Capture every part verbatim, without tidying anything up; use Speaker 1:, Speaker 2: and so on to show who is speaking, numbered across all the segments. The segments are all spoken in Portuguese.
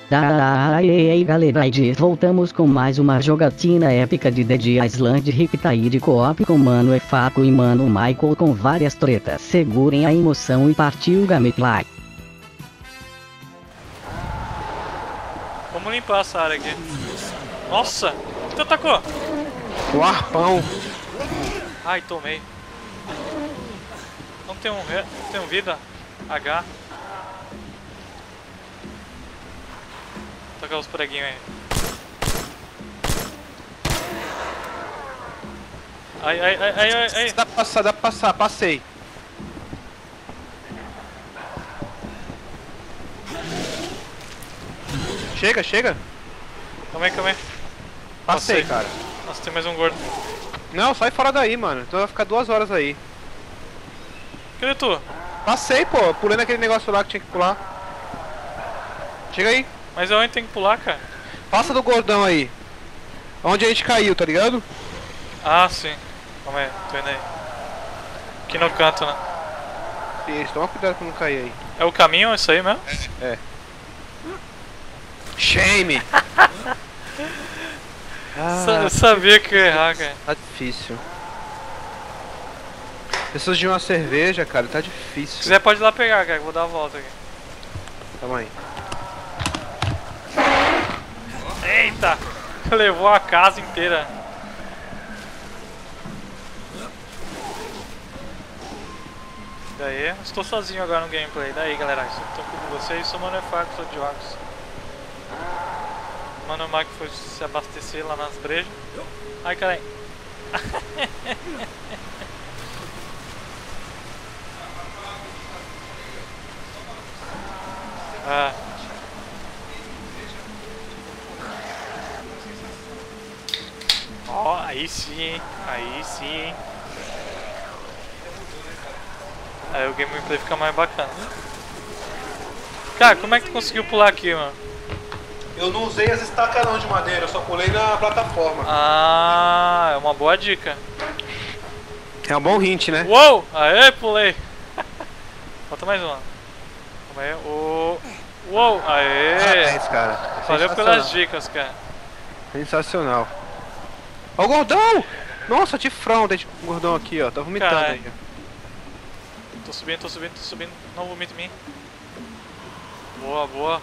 Speaker 1: Daí galera, aí voltamos com mais uma jogatina épica de Dead Island Riptide Co-op com Mano Efaco e Mano Michael com várias tretas. Segurem a emoção e partiu gameplay.
Speaker 2: Vamos limpar essa área aqui. Nossa! O que tu atacou?
Speaker 3: O arpão.
Speaker 2: Ai, tomei. Não tem um, re... não tem um vida? H. Tocar os preguinhos aí. Ai, ai, ai, ai, ai, ai.
Speaker 3: Dá pra passar, dá pra passar, passei. Chega, chega.
Speaker 2: Calma aí, calma aí.
Speaker 3: Passei,
Speaker 2: Passei.
Speaker 3: cara.
Speaker 2: Nossa, tem mais um gordo.
Speaker 3: Não, sai fora daí, mano. Então vai ficar duas horas aí.
Speaker 2: Cadê tu?
Speaker 3: Passei, pô. Pulei naquele negócio lá que tinha que pular. Chega aí.
Speaker 2: Mas aonde tem que pular, cara?
Speaker 3: Passa do gordão aí. Onde a gente caiu, tá ligado?
Speaker 2: Ah, sim. Calma aí, tô indo aí. Aqui no canto, né?
Speaker 3: Isso, toma cuidado pra não cair aí.
Speaker 2: É o caminho, isso aí mesmo?
Speaker 3: É. Shame!
Speaker 2: Sa eu sabia que eu ia errar, cara.
Speaker 3: Tá difícil. Preciso de uma cerveja, cara, tá difícil.
Speaker 2: Se quiser pode ir lá pegar, cara, que eu vou dar a volta aqui.
Speaker 3: Calma aí.
Speaker 2: Eita! Levou a casa inteira. Daí, estou sozinho agora no gameplay. Daí, galera, estou com vocês, sou o Mano Efaco, sou de jogos. O Mano Mac foi se abastecer lá nas brejas. Ai, caralho. Ah. Ó, oh, aí sim, aí sim. Aí o gameplay fica mais bacana. Cara, como é que tu conseguiu pular aqui, mano?
Speaker 3: Eu não usei as estacas não de madeira, eu só pulei na plataforma.
Speaker 2: Ah, é uma boa dica.
Speaker 3: É um bom hint, né?
Speaker 2: Uou! Aê, pulei! Falta mais uma. Calma aí. O... Uou! Aê!
Speaker 3: Parabéns, cara.
Speaker 2: Valeu pelas dicas, cara.
Speaker 3: Sensacional. Ó o gordão! Nossa, de frão, deixa o gordão aqui, ó. Tá vomitando
Speaker 2: Caralho.
Speaker 3: aí.
Speaker 2: Tô subindo, tô subindo, tô subindo. Não vomita em mim. Boa, boa.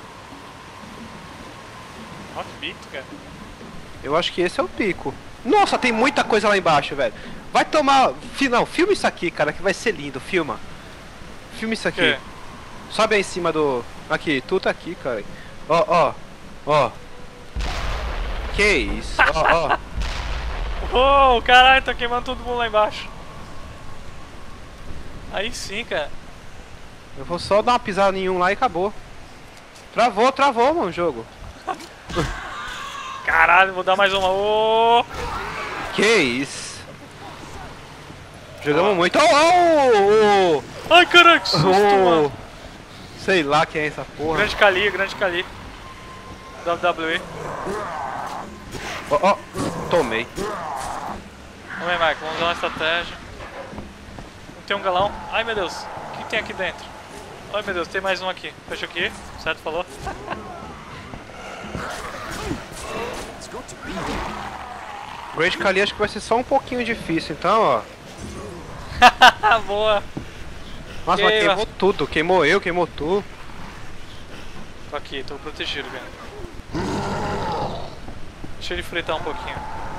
Speaker 2: Ó que bito, cara.
Speaker 3: Eu acho que esse é o pico. Nossa, tem muita coisa lá embaixo, velho. Vai tomar... Não, filma isso aqui, cara, que vai ser lindo. Filma. Filma isso aqui.
Speaker 2: Que?
Speaker 3: Sobe aí em cima do... Aqui, tu tá aqui, cara. Ó, ó. Ó. Que isso? Ó, ó.
Speaker 2: Oh, caralho, tá queimando todo mundo lá embaixo. Aí sim, cara.
Speaker 3: Eu vou só dar uma pisada em um lá e acabou. Travou, travou, mano, o jogo.
Speaker 2: Caralho, vou dar mais uma. Oh!
Speaker 3: Que isso? Jogamos muito. Oh, oh, oh.
Speaker 2: Ai, caralho, que susto,
Speaker 3: Oh.
Speaker 2: mano.
Speaker 3: Sei lá quem é essa porra.
Speaker 2: Grande Kali, grande Kali. W W E.
Speaker 3: Ó, ó. Tomei.
Speaker 2: Vamos aí, Mike, vamos usar uma estratégia. Não tem um galão. Ai, meu Deus. O que tem aqui dentro? Ai, meu Deus, tem mais um aqui. Fecha aqui. Certo, falou?
Speaker 3: Great Kali acho que vai ser só um pouquinho difícil, então, ó.
Speaker 2: Boa.
Speaker 3: Nossa,
Speaker 2: Que
Speaker 3: mas queimou
Speaker 2: isso?
Speaker 3: tudo. Queimou eu, queimou tu.
Speaker 2: Tô aqui, tô protegido, cara. Deixa ele fritar um pouquinho.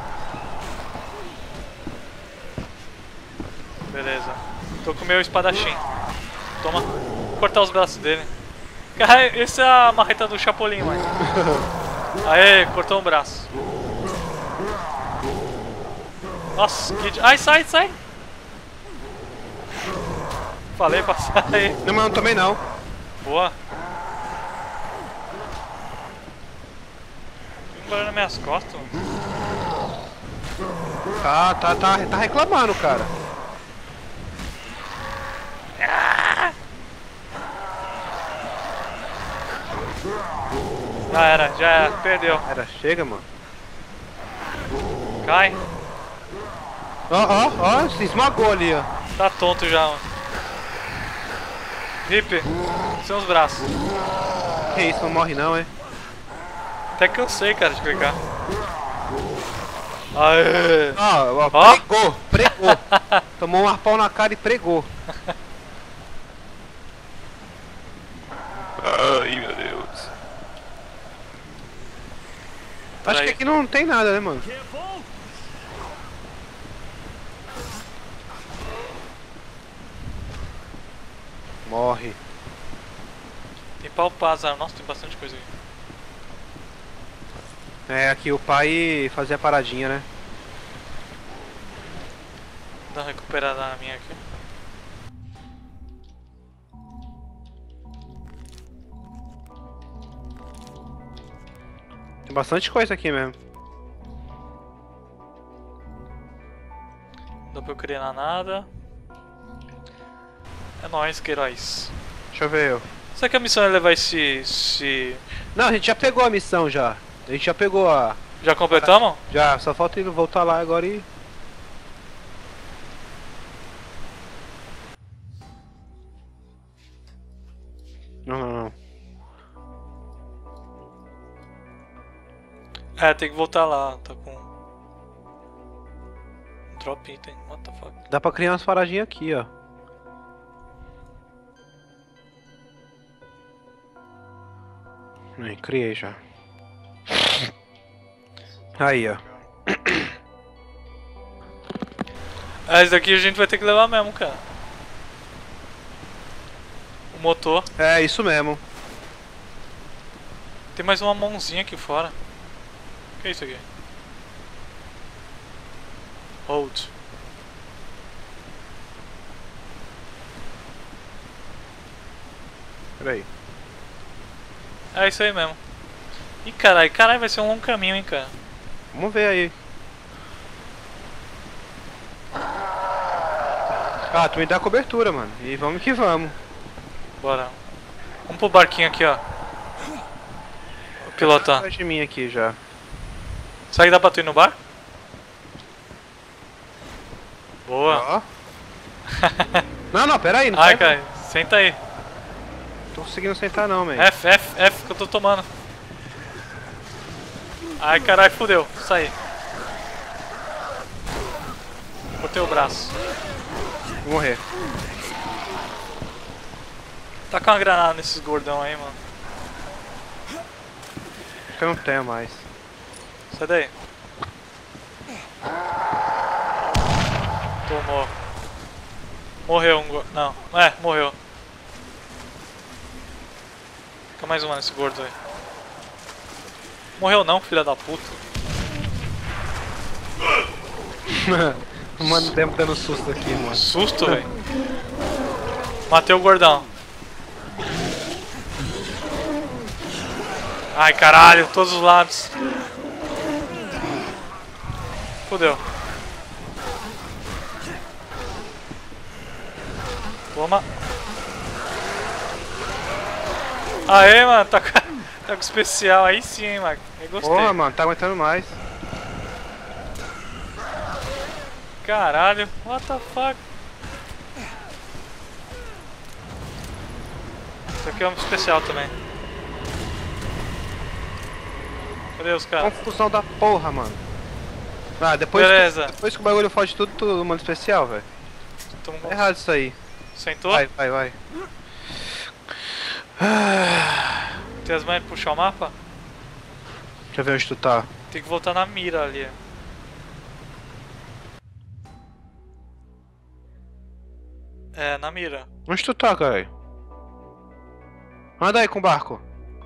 Speaker 2: Beleza. Tô com o meu espadachim. Toma. Vou cortar os braços dele. Cara, essa é a marreta do Chapolin, mano. Aê, cortou um braço. Nossa, que... Ai, sai, sai. Falei pra sair.
Speaker 3: Não, mas não tomei não.
Speaker 2: Boa. Tem um barulho nas minhas costas.
Speaker 3: Tá, tá, tá, tá reclamando, cara.
Speaker 2: Já era, já era, perdeu.
Speaker 3: Era, chega, mano.
Speaker 2: Cai.
Speaker 3: Ó, ó, ó, se esmagou ali, ó.
Speaker 2: Tá tonto já, mano. Rip, sem os braços.
Speaker 3: Que isso, não morre não, é?
Speaker 2: Até cansei, cara, de clicar. Aê!
Speaker 3: Ah, ó,
Speaker 2: Ó.
Speaker 3: pregou, pregou. Tomou um arpão na cara e pregou. Ai, meu Deus. Acho
Speaker 2: Peraí.
Speaker 3: que aqui não tem nada, né, mano? Morre.
Speaker 2: Tem pau pazar. Nossa, tem bastante coisa aqui.
Speaker 3: É, aqui o pai fazia a paradinha, né?
Speaker 2: Dá uma recuperada na minha aqui.
Speaker 3: Tem bastante coisa aqui mesmo.
Speaker 2: Não dá pra eu criar nada. É nóis, Queiroz.
Speaker 3: Deixa eu ver eu.
Speaker 2: Será que a missão é levar esse... esse...
Speaker 3: Não, a gente já pegou a missão já. A gente já pegou a...
Speaker 2: Já completamos?
Speaker 3: Já, só falta ele voltar lá agora e... Não, não, não.
Speaker 2: É, tem que voltar lá. Tá com... Drop item. What the fuck?
Speaker 3: Dá pra criar umas paradinhas aqui, ó. Aí, criei já. Aí, ó.
Speaker 2: Ah, esse daqui a gente vai ter que levar mesmo, cara. O motor.
Speaker 3: É, isso mesmo.
Speaker 2: Tem mais uma mãozinha aqui fora. O que é isso aqui? Hold.
Speaker 3: Peraí.
Speaker 2: É isso aí mesmo. Ih, caralho, caralho, vai ser um longo caminho, hein, cara.
Speaker 3: Vamos ver aí. Ah, tu me dá cobertura, mano. E vamos que vamos.
Speaker 2: Bora. Vamos pro barquinho aqui, ó. O pilotar.
Speaker 3: Atrás de mim aqui já.
Speaker 2: Será que dá pra tu ir no bar? Boa.
Speaker 3: Ó. Não, não, pera aí. Não
Speaker 2: Ai,
Speaker 3: sai,
Speaker 2: cara, senta aí.
Speaker 3: não. Tô conseguindo sentar não, man.
Speaker 2: F, F, F que eu tô tomando. Ai, caralho, fudeu. Saí. Botei o braço.
Speaker 3: Vou morrer.
Speaker 2: Tá com uma granada nesses gordão aí, mano.
Speaker 3: Acho que eu não tenho mais.
Speaker 2: Sai daí. Tomou. Morreu um gordo. Não, é, morreu. Fica mais uma nesse gordo aí. Morreu não, filha da puta.
Speaker 3: Mano, tempo dando susto aqui, mano.
Speaker 2: Susto, velho. Matei o gordão. Ai, caralho, todos os lados. Fudeu. Toma. Aê, mano, tá com, tá com especial aí sim, hein, Marco. Eu gostei.
Speaker 3: Porra, mano, tá aguentando mais.
Speaker 2: Caralho, what the fuck? Isso aqui é um especial também. Cadê os caras?
Speaker 3: Confusão da porra, mano. Ah, depois,
Speaker 2: Beleza.
Speaker 3: Que, depois que o bagulho foge tudo, tu manda especial, velho.
Speaker 2: Tamo
Speaker 3: Tá errado isso aí.
Speaker 2: Sentou?
Speaker 3: Vai, vai, vai.
Speaker 2: Tem as manhas de puxar o mapa?
Speaker 3: Deixa eu ver onde tu tá.
Speaker 2: Tem que voltar na mira ali. É, na mira.
Speaker 3: Onde tu tá, caralho? Anda aí com o barco.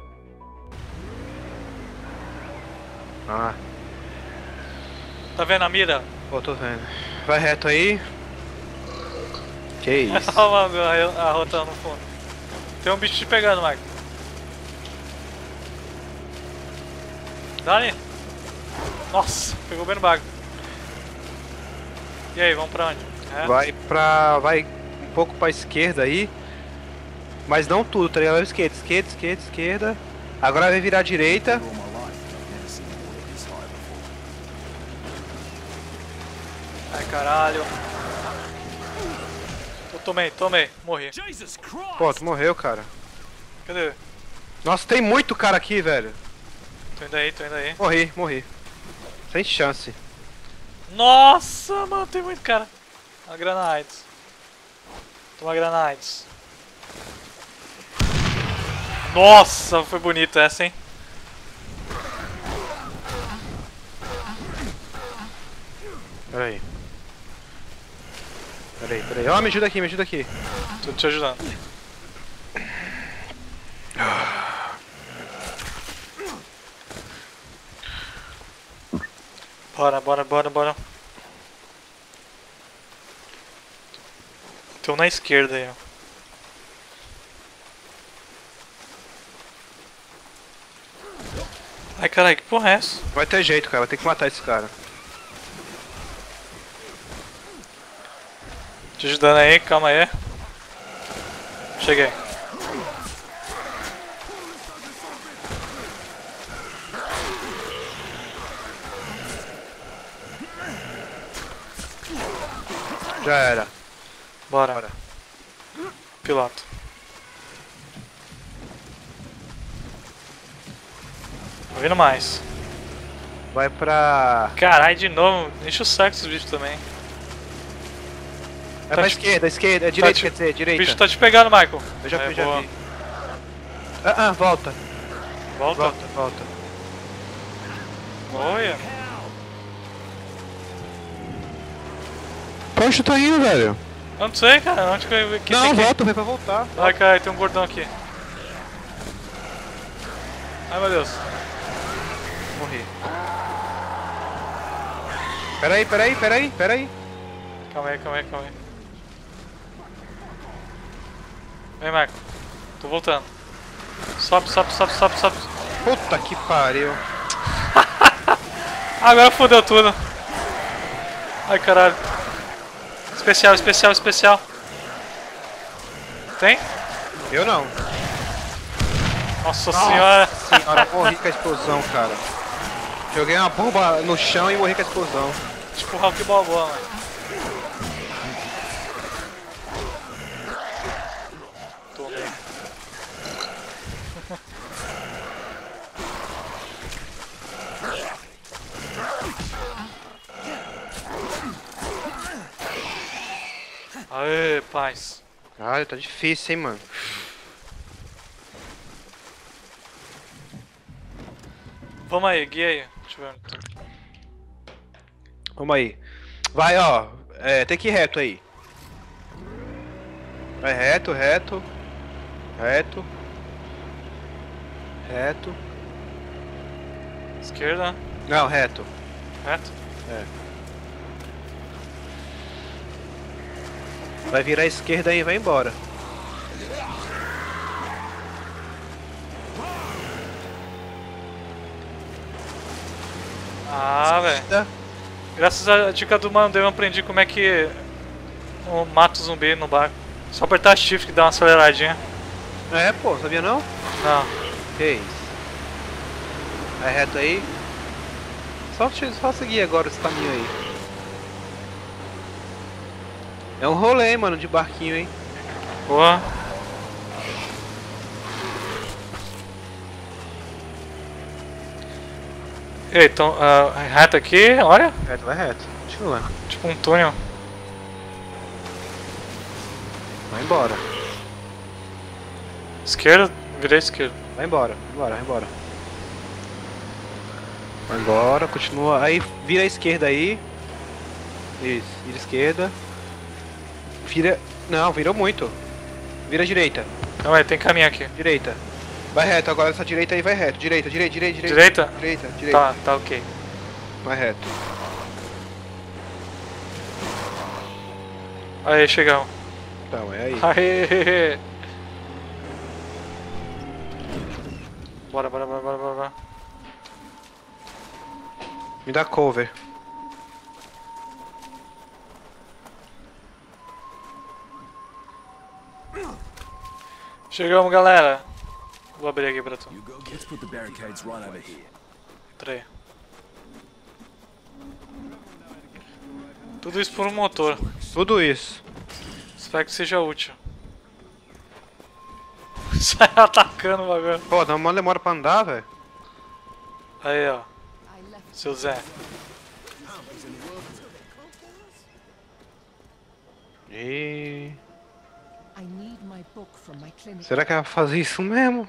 Speaker 3: Ah,
Speaker 2: Tá vendo a mira?
Speaker 3: pô, tô vendo. Vai reto aí. Que isso?
Speaker 2: Olha lá a rota no fundo. Tem um bicho te pegando, Marco. Dá-lhe. Nossa, pegou bem no bago. E aí, vamos pra onde? É?
Speaker 3: Vai pra... vai um pouco pra esquerda aí. Mas não tudo, tá ligado? Vai esquerda, esquerda, esquerda, esquerda. Agora vai virar à direita.
Speaker 2: Ai, caralho. Eu tomei, tomei, morri.
Speaker 3: Pô, tu morreu, cara.
Speaker 2: Cadê?
Speaker 3: Nossa, tem muito cara aqui, velho.
Speaker 2: Tô indo aí, tô indo aí.
Speaker 3: Morri, morri. Sem chance.
Speaker 2: Nossa, mano, tem muito cara. A granades. Toma granades. Nossa, foi bonito essa, hein?
Speaker 3: Pera aí. Pera aí, pera aí. Ó, oh, me ajuda aqui, me ajuda aqui.
Speaker 2: Tô te ajudando. Bora, bora, bora, bora. Tem um na esquerda aí, ó. Ai, caralho, que porra é essa?
Speaker 3: Vai ter jeito, cara. Vai ter que matar esse cara.
Speaker 2: Te ajudando aí, calma aí. Cheguei.
Speaker 3: Já era.
Speaker 2: Bora.
Speaker 3: Bora.
Speaker 2: Piloto. Tô vindo mais.
Speaker 3: Vai pra...
Speaker 2: Caralho, de novo. Enche o saco esses bichos também.
Speaker 3: É
Speaker 2: Tá
Speaker 3: pra
Speaker 2: te-
Speaker 3: esquerda, esquerda. É direita,
Speaker 2: te-
Speaker 3: quer dizer,
Speaker 2: O
Speaker 3: direita.
Speaker 2: bicho tá te pegando, Michael.
Speaker 3: Eu já,
Speaker 2: É,
Speaker 3: eu já
Speaker 2: boa.
Speaker 3: vi. Ah, ah, volta.
Speaker 2: Volta.
Speaker 3: Volta, volta.
Speaker 2: Olha.
Speaker 3: Pra onde tu tá indo, velho?
Speaker 2: Eu não sei, cara. Onde que eu... que
Speaker 3: Não,
Speaker 2: tem que...
Speaker 3: volta, vai pra voltar.
Speaker 2: Ai, cara, tem um gordão aqui. Ai, meu Deus.
Speaker 3: Morri. Peraí, peraí, peraí, peraí.
Speaker 2: Calma aí, calma aí, calma aí. Vem, Michael. Tô voltando. Sobe, sobe, sobe, sobe, sobe.
Speaker 3: Puta que pariu.
Speaker 2: Agora fodeu tudo. Ai, caralho. Especial, especial, especial. Tem?
Speaker 3: Eu não.
Speaker 2: Nossa senhora.
Speaker 3: Senhora, morri com a explosão, cara. Joguei uma bomba no chão e morri com a explosão.
Speaker 2: Tipo Rock Balboa, mano. Tomei. Aê, paz.
Speaker 3: Caralho, tá difícil, hein, mano.
Speaker 2: Vamos aí, guia aí. Deixa eu ver.
Speaker 3: Vamos aí. Vai, ó. É, tem que ir reto aí. Vai reto, reto. Reto. Reto.
Speaker 2: Esquerda,
Speaker 3: Não, reto.
Speaker 2: reto.
Speaker 3: É. Vai virar à esquerda aí e vai embora.
Speaker 2: Ah, velho.
Speaker 3: Tá?
Speaker 2: Graças à dica do Mandeu eu aprendi como é que eu mato o zumbi no barco. Só apertar shift que dá uma aceleradinha.
Speaker 3: É, pô, sabia não?
Speaker 2: Não.
Speaker 3: Que isso? Vai reto aí. Só, só seguir agora esse caminho aí. É um rolê, mano, de barquinho, hein?
Speaker 2: Boa. Ei, então, uh, reto aqui, olha.
Speaker 3: Reto, vai reto. Continua.
Speaker 2: Tipo um túnel.
Speaker 3: Vai embora.
Speaker 2: Esquerda, virei esquerda.
Speaker 3: Vai embora, vai embora, vai embora. Vai embora, continua. Aí vira à esquerda aí. Isso, vira à esquerda. Vira. Não, virou muito. Vira à direita.
Speaker 2: Calma aí, tem caminho aqui.
Speaker 3: Direita. Vai reto, agora essa direita aí vai reto. Direita, direita, direita, direita.
Speaker 2: Direita?
Speaker 3: Direita, direita.
Speaker 2: Tá, tá ok.
Speaker 3: Vai reto.
Speaker 2: Aí, chegamos.
Speaker 3: Então, é aí.
Speaker 2: Aê! Bora, bora, bora, bora, bora, bora.
Speaker 3: Me dá cover.
Speaker 2: Chegamos, galera. Vou abrir aqui pra tu.
Speaker 4: You go. Let's put the barricades right over here.
Speaker 2: Três. Tudo isso por um motor.
Speaker 3: Tudo isso.
Speaker 2: Espero que seja útil. Sai atacando o bagulho.
Speaker 3: Pô, dá uma demora pra andar, velho.
Speaker 2: Aí, ó. Seu Zé.
Speaker 3: E... Será que ela vai fazer isso mesmo?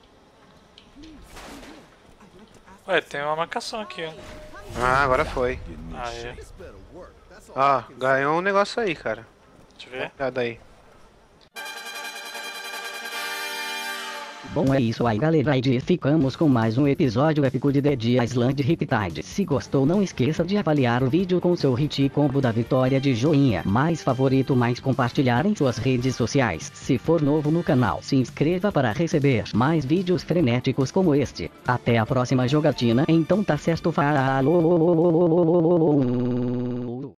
Speaker 2: Ué, tem uma marcação aqui, ó.
Speaker 3: Ah, agora foi.
Speaker 2: Aí.
Speaker 3: Ah, ganhou um negócio aí, cara.
Speaker 2: Deixa eu ver.
Speaker 3: Olha aí.
Speaker 1: Bom, é isso aí, galera, e ficamos com mais um episódio épico de Dead Island Riptide. Se gostou, não esqueça de avaliar o vídeo com seu hit combo da vitória de joinha, mais favorito, mais compartilhar em suas redes sociais. Se for novo no canal, se inscreva para receber mais vídeos frenéticos como este. Até a próxima jogatina, então tá certo, falou!